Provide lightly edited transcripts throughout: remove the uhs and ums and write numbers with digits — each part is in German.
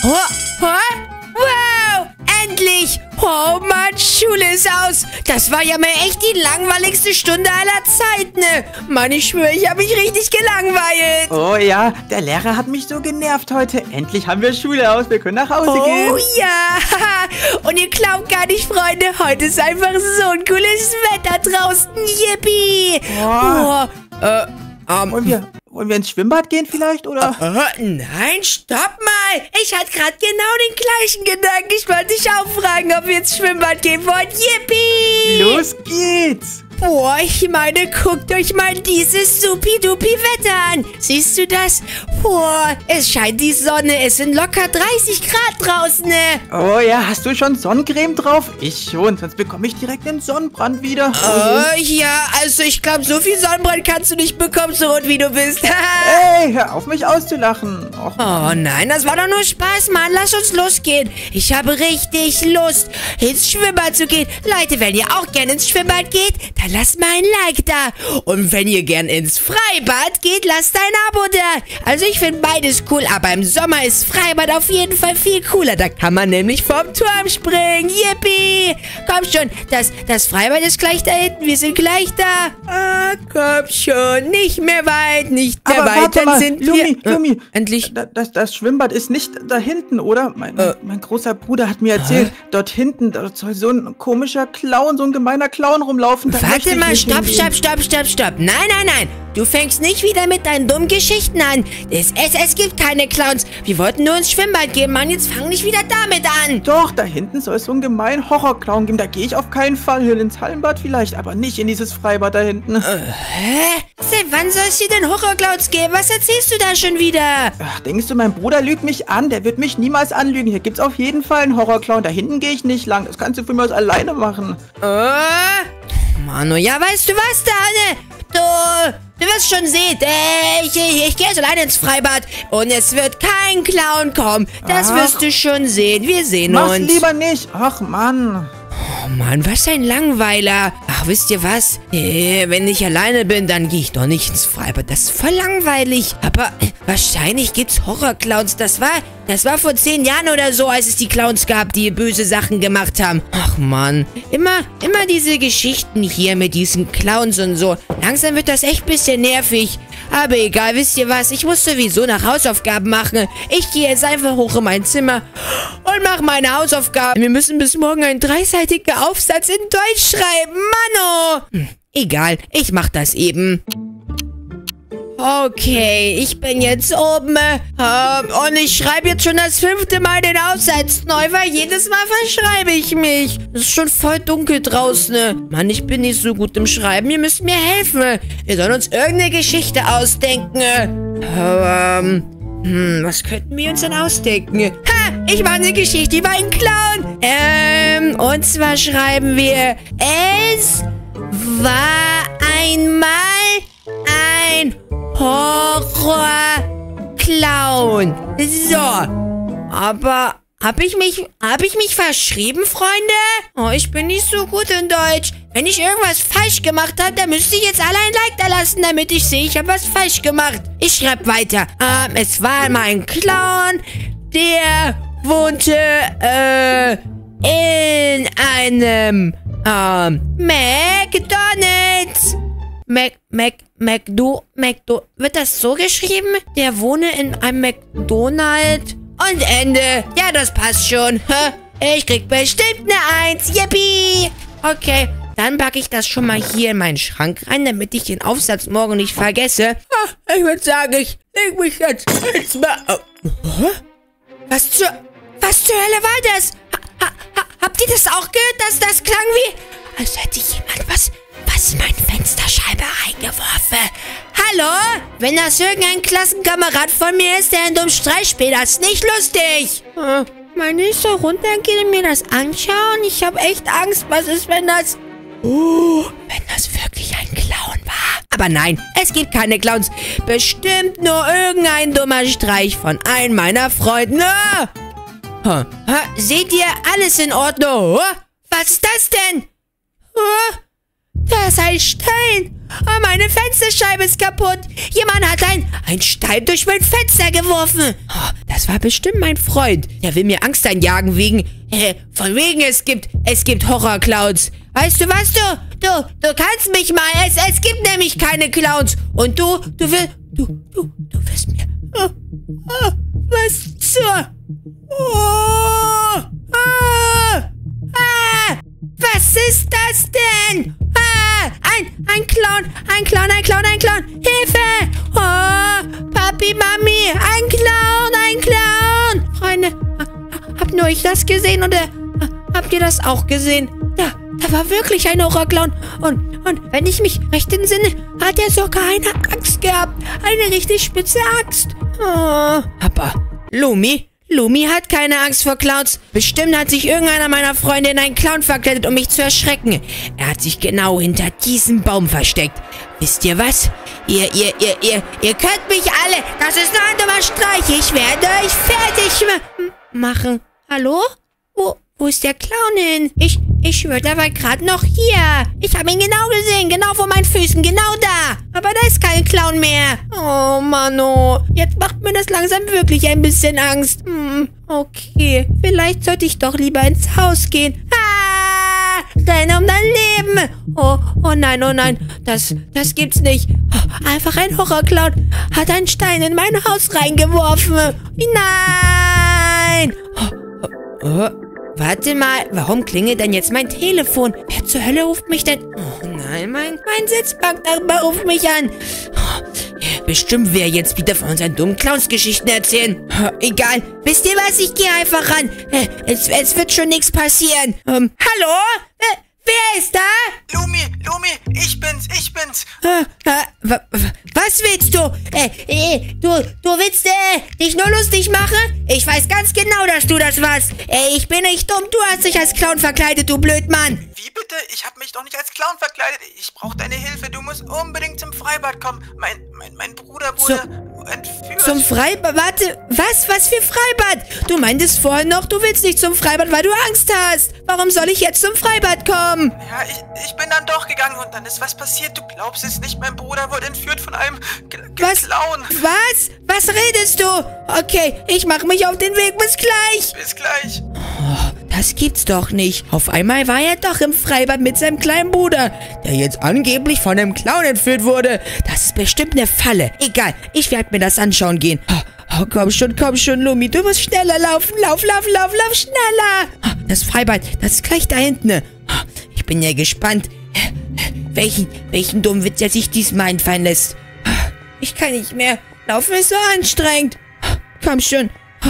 Oh, oh, wow, endlich. Oh Mann, Schule ist aus. Das war ja mal echt die langweiligste Stunde aller Zeiten. Mann, ich schwöre, ich habe mich richtig gelangweilt. Oh ja, der Lehrer hat mich so genervt heute. Endlich haben wir Schule aus, wir können nach Hause gehen. Oh ja, und ihr glaubt gar nicht, Freunde, heute ist einfach so ein cooles Wetter draußen. Yippie. Wollen wir ins Schwimmbad gehen vielleicht, oder? Nein, stopp mal. Ich hatte gerade genau den gleichen Gedanken. Ich wollte dich auch fragen, ob wir ins Schwimmbad gehen wollen. Yippie. Los geht's. Boah, ich meine, guckt euch mal dieses supi-dupi Wetter an. Siehst du das? Boah, es scheint die Sonne. Es sind locker 30 Grad draußen, ne? Oh ja, hast du schon Sonnencreme drauf? Ich schon, sonst bekomme ich direkt den Sonnenbrand wieder. Ja, also ich glaube, so viel Sonnenbrand kannst du nicht bekommen, so rot wie du bist. Hey, hör auf mich auszulachen. Och. Oh nein, das war doch nur Spaß, Mann. Lass uns losgehen. Ich habe richtig Lust, ins Schwimmbad zu gehen. Leute, wenn ihr auch gerne ins Schwimmbad geht, dann lasst mal ein Like da. Und wenn ihr gern ins Freibad geht, lasst ein Abo da. Also ich finde beides cool, aber im Sommer ist Freibad auf jeden Fall viel cooler. Da kann man nämlich vom Turm springen. Yippie! Komm schon, das Freibad ist gleich da hinten. Wir sind gleich da. Ah, komm schon. Nicht mehr weit, nicht mehr Aber weit. warte Dann mal, sind Lumi, wir... endlich. Das Schwimmbad ist nicht da hinten, oder? Mein großer Bruder hat mir erzählt, dort hinten dort soll so ein komischer Clown, so ein gemeiner Clown rumlaufen. Warte mal, stopp. Nein. Du fängst nicht wieder mit deinen dummen Geschichten an. Es gibt keine Clowns. Wir wollten nur ins Schwimmbad gehen, Mann. Jetzt fang nicht wieder damit an. Doch, da hinten soll es so einen gemeinen Horrorclown geben. Da gehe ich auf keinen Fall hin. Ins Hallenbad vielleicht, aber nicht in dieses Freibad da hinten. Hä? Seit wann soll es hier denn Horrorclowns geben? Was erzählst du da schon wieder? Ach, denkst du, mein Bruder lügt mich an? Der wird mich niemals anlügen. Hier gibt's auf jeden Fall einen Horrorclown. Da hinten gehe ich nicht lang. Das kannst du für mich aus alleine machen. Mano, ja, weißt du was, Dane? Du wirst schon sehen. Ich gehe jetzt alleine ins Freibad und es wird kein Clown kommen. Das wirst du schon sehen. Wir sehen uns. Mach's lieber nicht. Ach, Mann. Oh Mann, was ein Langweiler. Ach, wisst ihr was? Wenn ich alleine bin, dann gehe ich doch nicht ins Freibad. Das ist voll langweilig. Aber wahrscheinlich gibt's Horrorclowns. Das war vor 10 Jahren oder so, als es die Clowns gab, die böse Sachen gemacht haben. Ach Mann, immer diese Geschichten hier mit diesen Clowns und so. Langsam wird das echt ein bisschen nervig. Aber egal, wisst ihr was? Ich muss sowieso nach Hausaufgaben machen. Ich gehe jetzt einfach hoch in mein Zimmer und mache meine Hausaufgaben. Wir müssen bis morgen einen 3-seitigen Aufsatz in Deutsch schreiben. Manno! Egal, ich mach das eben. Okay, ich bin jetzt oben und ich schreibe jetzt schon das 5. Mal den Aufsatz neu, weil jedes Mal verschreibe ich mich. Es ist schon voll dunkel draußen. Mann, ich bin nicht so gut im Schreiben. Ihr müsst mir helfen. Wir sollen uns irgendeine Geschichte ausdenken. Was könnten wir uns denn ausdenken? Ha, ich mache eine Geschichte über einen Clown. Und zwar schreiben wir, es war einmal ein Horror-Clown. So. Aber hab ich mich verschrieben, Freunde? Oh, ich bin nicht so gut in Deutsch. Wenn ich irgendwas falsch gemacht habe, dann müsste ich jetzt alle ein Like da lassen, damit ich sehe, ich habe was falsch gemacht. Ich schreibe weiter. Es war einmal ein Clown, der wohnte in einem McDonald's. Wird das so geschrieben? Der wohne in einem McDonald's. Und Ende. Ja, das passt schon. Ich krieg bestimmt eine 1. Yippie. Okay, dann packe ich das schon mal hier in meinen Schrank rein, damit ich den Aufsatz morgen nicht vergesse. Ich würde sagen, ich leg mich jetzt ins Bett. Was zur Hölle war das? Habt ihr das auch gehört? Das klang wie, als hätte jemand was in meine Fensterscheibe eingeworfen. Hallo? Wenn das irgendein Klassenkamerad von mir ist, der einen dummen Streich spielt, das ist nicht lustig. Meine ich so runtergehen und mir das anschauen? Ich habe echt Angst. Was ist, wenn das wirklich ein Clown war? Aber nein, es gibt keine Clowns. Bestimmt nur irgendein dummer Streich von einem meiner Freunde. Seht ihr, alles in Ordnung? Was ist das denn? Da ist ein Stein. meine Fensterscheibe ist kaputt. Jemand hat ein Stein durch mein Fenster geworfen. Oh, das war bestimmt mein Freund. Der will mir Angst einjagen von wegen es gibt Horror-Clowns. Weißt du was, du kannst mich mal. Es gibt nämlich keine Clowns. Und du wirst mir... was zur... was ist das denn? Ein Clown. Hilfe! Oh, Papi, Mami, ein Clown. Freunde, habt nur ich das gesehen oder habt ihr das auch gesehen? Da war wirklich ein Horrorclown. Und wenn ich mich recht entsinne, hat er sogar eine Axt gehabt. Eine richtig spitze Axt. Oh, aber Lumi hat keine Angst vor Clowns. Bestimmt hat sich irgendeiner meiner Freunde in einen Clown verkleidet, um mich zu erschrecken. Er hat sich genau hinter diesem Baum versteckt. Wisst ihr was? Ihr könnt mich alle. Das ist nur ein dummer Streich. Ich werde euch fertig machen. Hallo? Wo ist der Clown hin? Ich schwöre, der war gerade noch hier. Ich habe ihn genau gesehen. Genau vor meinen Füßen. Genau da. Aber da ist kein Clown mehr. Oh, Mano. Jetzt macht mir das langsam wirklich ein bisschen Angst. Okay. Vielleicht sollte ich doch lieber ins Haus gehen. Renn um dein Leben. Oh nein. Das gibt's nicht. Oh, einfach ein Horrorclown hat einen Stein in mein Haus reingeworfen. Nein. Warte mal, warum klingelt denn jetzt mein Telefon? Wer zur Hölle ruft mich denn? Oh nein, mein Sitzbanknachbar ruft mich an. Bestimmt wer jetzt wieder von unseren dummen Clowns-Geschichten erzählen. Egal, wisst ihr was? Ich gehe einfach ran. Es wird schon nichts passieren. Hallo? Wer ist da? Lumi, ich bin's. Was willst du? Du willst dich nur lustig machen? Ich weiß ganz genau, dass du das warst. Ich bin nicht dumm. Du hast dich als Clown verkleidet, du Blödmann. Wie bitte? Ich habe mich doch nicht als Clown verkleidet. Ich brauche deine Hilfe. Du musst unbedingt zum Freibad kommen. Mein Bruder wurde entführt. Zum Freibad? Warte, was? Was für Freibad? Du meintest vorhin noch, du willst nicht zum Freibad, weil du Angst hast. Warum soll ich jetzt zum Freibad kommen? Ja, ich bin dann doch gegangen und dann ist was passiert. Du glaubst es nicht, mein Bruder wurde entführt von einem Clown. Was? Was redest du? Okay, ich mache mich auf den Weg. Bis gleich. Bis gleich. Oh, das gibt's doch nicht. Auf einmal war er doch im Freibad mit seinem kleinen Bruder, der jetzt angeblich von einem Clown entführt wurde. Das ist bestimmt eine Falle. Egal, ich werde mir das anschauen gehen. Oh, komm schon, Lumi. Du musst schneller laufen. Lauf, schneller. Das Freibad, das ist gleich da hinten. Ich bin ja gespannt, welchen dummen Witz er sich diesmal einfallen lässt. Ich kann nicht mehr. Laufen ist so anstrengend. Komm schon.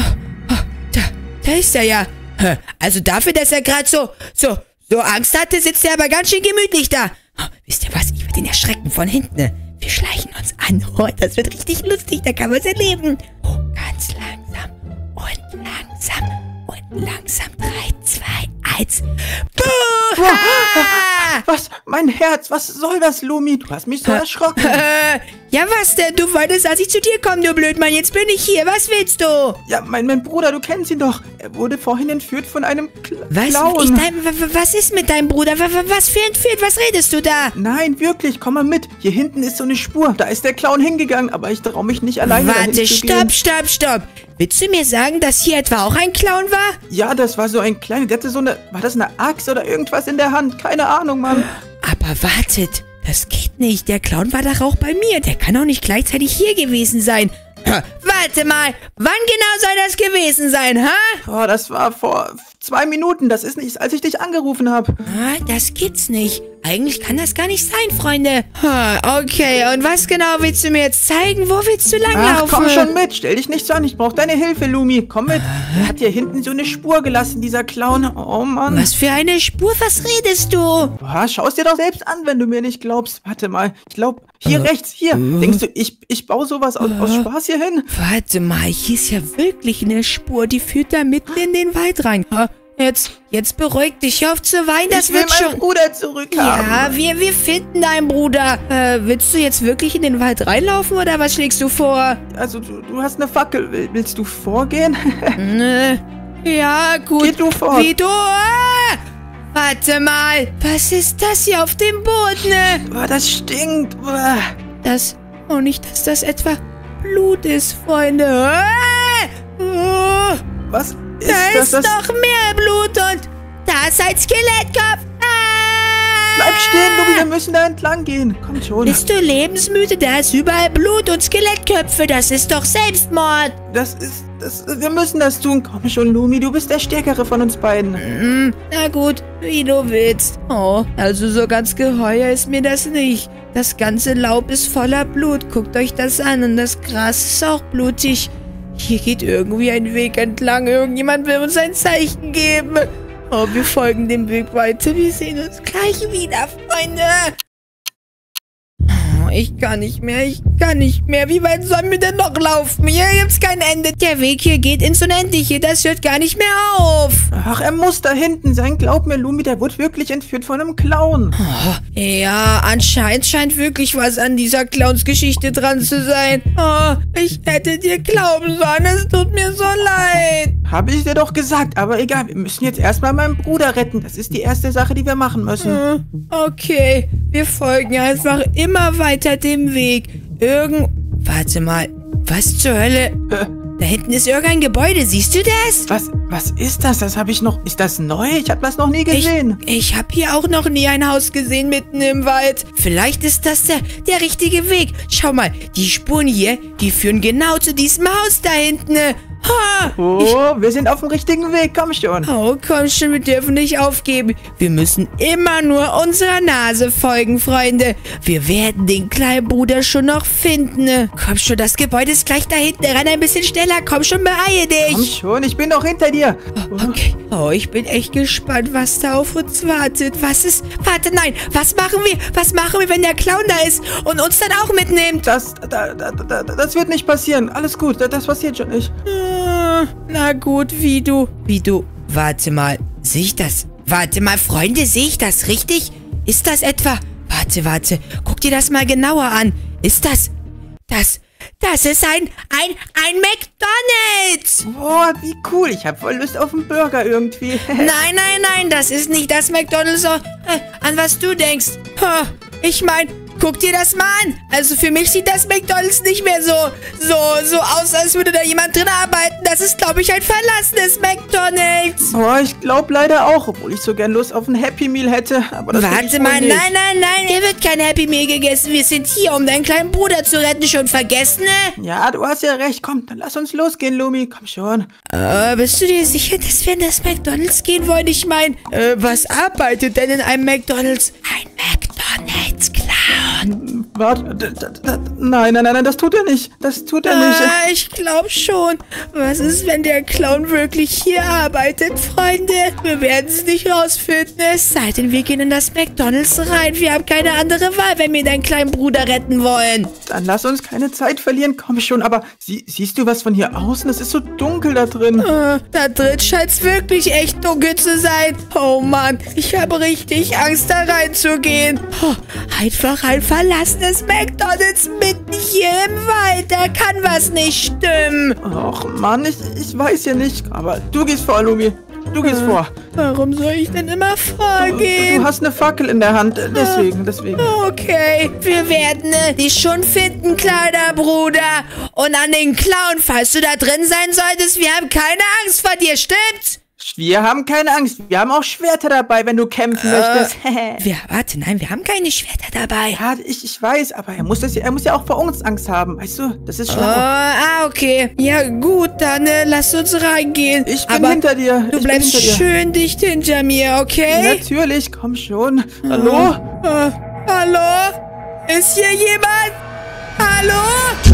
Da ist er ja. Also dafür, dass er gerade so Angst hatte, sitzt er aber ganz schön gemütlich da. Wisst ihr was? Ich werde ihn erschrecken von hinten. Wir schleichen uns an. Oh, das wird richtig lustig. Da kann man es erleben. Oh, ganz langsam. Und langsam. 3, 2, 1. Buh! Was? Mein Herz, was soll das, Lumi? Du hast mich so erschrocken. Ja, was denn? Du wolltest, dass ich zu dir komme, du Blödmann. Jetzt bin ich hier. Was willst du? Ja, mein Bruder, du kennst ihn doch. Er wurde vorhin entführt von einem Clown. Was ist mit deinem Bruder? Was für entführt? Was redest du da? Nein, wirklich. Komm mal mit. Hier hinten ist so eine Spur. Da ist der Clown hingegangen, aber ich traue mich nicht alleine dahin zu gehen. Warte, stopp. Willst du mir sagen, dass hier etwa auch ein Clown war? Ja, das war so ein kleiner, der hatte war das eine Axt oder irgendwas in der Hand? Keine Ahnung, Mann. Aber wartet, das geht nicht. Der Clown war doch auch bei mir. Der kann auch nicht gleichzeitig hier gewesen sein. Warte mal, wann genau soll das gewesen sein, Oh, das war vor 2 Minuten. Das ist nicht, als ich dich angerufen habe. Das gibt's nicht. Eigentlich kann das gar nicht sein, Freunde. Okay, und was genau willst du mir jetzt zeigen? Wo willst du langlaufen? Komm schon mit. Stell dich nicht so an. Ich brauche deine Hilfe, Lumi. Komm mit. Er hat hier hinten so eine Spur gelassen, dieser Clown. Oh, Mann. Was für eine Spur? Was redest du? Schau es dir doch selbst an, wenn du mir nicht glaubst. Warte mal. Ich glaube, hier rechts, hier. Denkst du, ich baue sowas aus Spaß hier hin? Warte mal, hier ist ja wirklich eine Spur. Die führt da mitten in den Wald rein. Jetzt beruhig dich, hör auf zu weinen, das wird schon... Ich will meinen Bruder zurückhaben. Ja, wir finden deinen Bruder. Willst du jetzt wirklich in den Wald reinlaufen oder was schlägst du vor? Also, du hast eine Fackel. Willst du vorgehen? Ja, gut. Geh du vor. Wie du? Warte mal. Was ist das hier auf dem Boden? Boah, das stinkt. Oh, nicht, dass das etwa Blut ist, Freunde. Oh, Was ist da das? ist noch mehr Blut und da ist ein Skelettkopf. Bleib stehen, Lumi, wir müssen da entlang gehen. Komm schon. Bist du lebensmüde? Da ist überall Blut und Skelettköpfe. Das ist doch Selbstmord. Wir müssen das tun. Komm schon, Lumi, du bist der Stärkere von uns beiden. Na gut, wie du willst. Oh, also so ganz geheuer ist mir das nicht. Das ganze Laub ist voller Blut. Guckt euch das an und das Gras ist auch blutig. Hier geht irgendwie ein Weg entlang. Irgendjemand will uns ein Zeichen geben. Oh, wir folgen dem Weg weiter. Wir sehen uns gleich wieder, Freunde. Oh, ich kann nicht mehr. Wie weit sollen wir denn noch laufen? Hier gibt's kein Ende. Der Weg hier geht ins Unendliche. Das hört gar nicht mehr auf. Ach, er muss da hinten sein. Glaub mir, Lumi, der wurde wirklich entführt von einem Clown. Oh, ja, anscheinend scheint wirklich was an dieser Clowns-Geschichte dran zu sein. Oh, ich hätte dir glauben sollen. Es tut mir so leid. Habe ich dir doch gesagt, aber egal. Wir müssen jetzt erstmal meinen Bruder retten. Das ist die erste Sache, die wir machen müssen. Okay, wir folgen einfach immer weiter dem Weg. Warte mal, was zur Hölle? Da hinten ist irgendein Gebäude, siehst du das? Was ist das? Das habe ich noch... Ist das neu? Ich habe das noch nie gesehen. Ich habe hier auch noch nie ein Haus gesehen mitten im Wald. Vielleicht ist das der richtige Weg. Schau mal, die Spuren hier, die führen genau zu diesem Haus da hinten. Wir sind auf dem richtigen Weg, komm schon. Oh, komm schon, wir dürfen nicht aufgeben. Wir müssen immer nur unserer Nase folgen, Freunde. Wir werden den kleinen Bruder schon noch finden. Komm schon, das Gebäude ist gleich da hinten. Renn ein bisschen schneller, komm schon, beeile dich. Komm schon, ich bin doch hinter dir. Okay. Oh, ich bin echt gespannt, was da auf uns wartet. Warte, nein, was machen wir, wenn der Clown da ist und uns dann auch mitnimmt? Das wird nicht passieren. Alles gut, das passiert schon nicht. Na gut, wie du. Warte mal, sehe ich das? Warte mal, Freunde, sehe ich das richtig? Ist das etwa... Warte, guck dir das mal genauer an. Ist das ist ein McDonald's! Boah, wie cool. Ich habe voll Lust auf einen Burger irgendwie. Nein, das ist nicht das McDonald's, an was du denkst. Ich meine, guck dir das mal an. Also für mich sieht das McDonald's nicht mehr so aus, als würde da jemand drin arbeiten. Das ist, glaube ich, ein verlassenes McDonald's. Boah, ich glaube leider auch, obwohl ich so gern Lust auf ein Happy Meal hätte. Aber das Warte mal, nein, hier wird kein Happy Meal gegessen. Wir sind hier, um deinen kleinen Bruder zu retten. Schon vergessen, ne? Ja, du hast ja recht. Komm, dann lass uns losgehen, Lumi. Komm schon. Bist du dir sicher, dass wir in das McDonald's gehen wollen? Ich meine, was arbeitet denn in einem McDonald's? Ein McDonald's-Clown. Warte, nein, das tut er nicht. Das tut er nicht. Ich glaube schon. Was ist, wenn der Clown wirklich hier arbeitet, Freunde? Wir werden es nicht rausfinden, es sei denn, wir gehen in das McDonald's rein. Wir haben keine andere Wahl, wenn wir deinen kleinen Bruder retten wollen. Dann lass uns keine Zeit verlieren. Komm schon, aber siehst du was von hier außen? Es ist so dunkel da drin. Da drin scheint es wirklich echt dunkel zu sein. Oh Mann, ich habe richtig Angst, da reinzugehen. Einfach ein verlassenes McDonald's mitten hier im Wald. Da kann was nicht stimmen. Ach Mann, ich weiß ja nicht. Aber du gehst vor, Lumi. Du gehst vor. Warum soll ich denn immer vorgehen? Du hast eine Fackel in der Hand, deswegen. Okay, wir werden dich schon finden, kleiner Bruder. Und an den Clown, falls du da drin sein solltest, wir haben keine Angst vor dir, stimmt's? Wir haben keine Angst. Wir haben auch Schwerter dabei, wenn du kämpfen möchtest. Wir haben keine Schwerter dabei. Ja, ich weiß, aber er muss ja auch vor uns Angst haben. Weißt du, das ist schlau. Okay. Ja, gut, dann lass uns reingehen. Ich bin hinter dir. Du bleibst schön dicht hinter mir, okay? Natürlich, komm schon. Hallo? Hallo? Ist hier jemand? Hallo?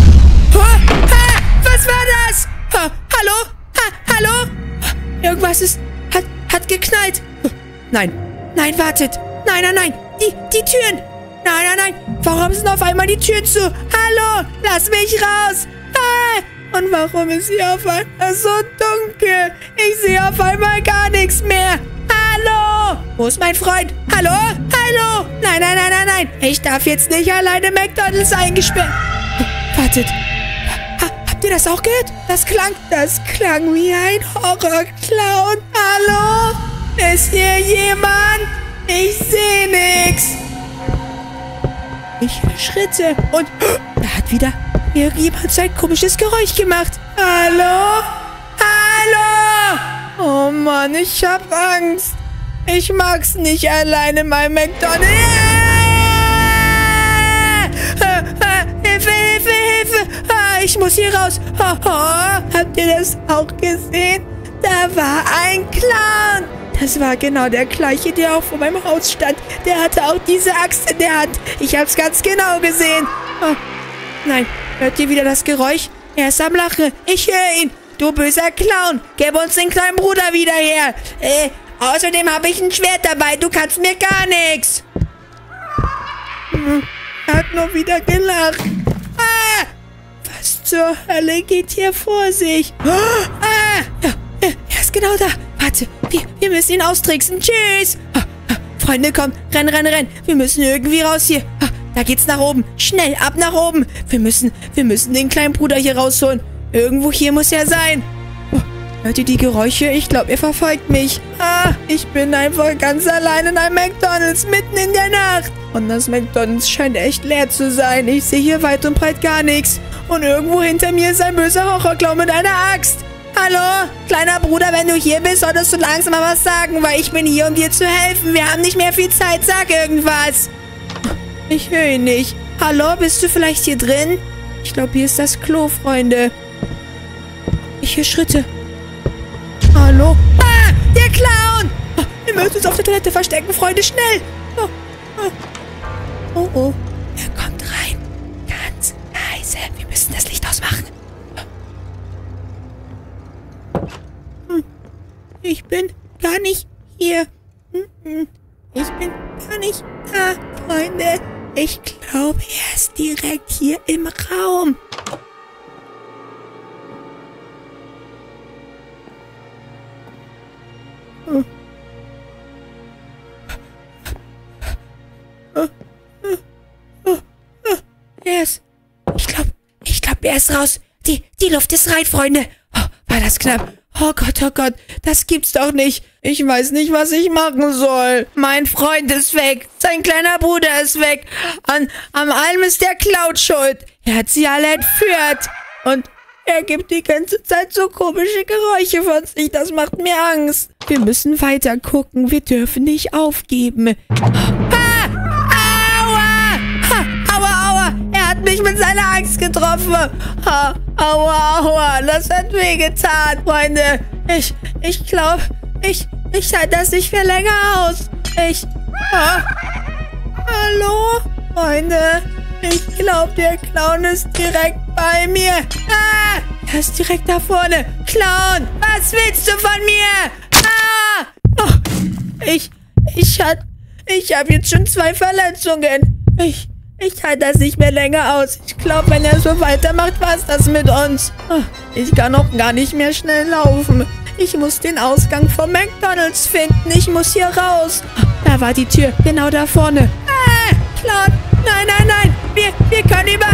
Was war das? Hallo? Hallo? Irgendwas hat geknallt. Nein, wartet. Nein. Die Türen. Nein. Warum sind auf einmal die Türen zu? Hallo, lass mich raus. Und warum ist hier auf einmal so dunkel? Ich sehe auf einmal gar nichts mehr. Hallo. Wo ist mein Freund? Hallo? Nein. Ich darf jetzt nicht alleine McDonald's eingesperrt. Wartet. Habt ihr das auch gehört? Das klang wie ein Horrorclown. Hallo? Ist hier jemand? Ich sehe nichts. Ich höre Schritte und da hat wieder irgendjemand so ein komisches Geräusch gemacht. Hallo? Hallo? Oh Mann, ich hab Angst. Ich mag's nicht alleine in meinem McDonald's. Hilfe, Hilfe, Hilfe. Ich muss hier raus. Habt ihr das auch gesehen? Da war ein Clown. Das war genau der gleiche, der auch vor meinem Haus stand. Der hatte auch diese Axt in der Hand. Ich hab's ganz genau gesehen. Oh, nein, hört ihr wieder das Geräusch? Er ist am Lachen. Ich höre ihn. Du böser Clown, gib uns den kleinen Bruder wieder her. Außerdem habe ich ein Schwert dabei. Du kannst mir gar nichts. Er hat nur wieder gelacht. Was zur Hölle geht hier vor sich? Ja, er ist genau da. Warte, wir müssen ihn austricksen. Tschüss. Freunde, kommt. Renn, renn, renn. Wir müssen irgendwie raus hier. Da geht's nach oben. Schnell, ab nach oben. Wir müssen den kleinen Bruder hier rausholen. Irgendwo hier muss er sein. Hört ihr die Geräusche? Ich glaube, er verfolgt mich. Ich bin einfach ganz allein in einem McDonald's mitten in der Nacht. Und das McDonald's scheint echt leer zu sein. Ich sehe hier weit und breit gar nichts. Und irgendwo hinter mir ist ein böser Horrorclown mit einer Axt. Hallo? Kleiner Bruder, wenn du hier bist, solltest du langsam mal was sagen, weil ich bin hier, um dir zu helfen. Wir haben nicht mehr viel Zeit. Sag irgendwas. Ich höre ihn nicht. Hallo, bist du vielleicht hier drin? Ich glaube, hier ist das Klo, Freunde. Ich höre Schritte. Hallo? Der Clown! Wir müssen uns auf der Toilette verstecken, Freunde, schnell! Oh, er kommt rein. Ganz leise. Wir müssen das Licht ausmachen. Ich bin gar nicht hier. Ich bin gar nicht da, Freunde. Ich glaube, er ist direkt hier im Raum. Ich glaube, er ist raus. Die Luft ist rein, Freunde. War das knapp. Oh Gott, das gibt's doch nicht. Ich weiß nicht, was ich machen soll. Mein Freund ist weg. Sein kleiner Bruder ist weg. An allem ist der Clown schuld. Er hat sie alle entführt. Und er gibt die ganze Zeit so komische Geräusche von sich. Das macht mir Angst. Wir müssen weiter gucken. Wir dürfen nicht aufgeben. Aua! Er hat mich mit seiner Axt getroffen. Aua. Das hat wehgetan, Freunde. Ich glaube, ich halte das nicht mehr länger aus. Hallo, Freunde. Ich glaube, der Clown ist direkt bei mir. Er ist direkt da vorne. Clown, was willst du von mir? Ich habe jetzt schon 2 Verletzungen. Ich halte das nicht mehr länger aus. Ich glaube, wenn er so weitermacht, war es das mit uns. Ich kann auch gar nicht mehr schnell laufen. Ich muss den Ausgang vom McDonald's finden. Ich muss hier raus. Da war die Tür, genau da vorne. Clown, nein. Wir können über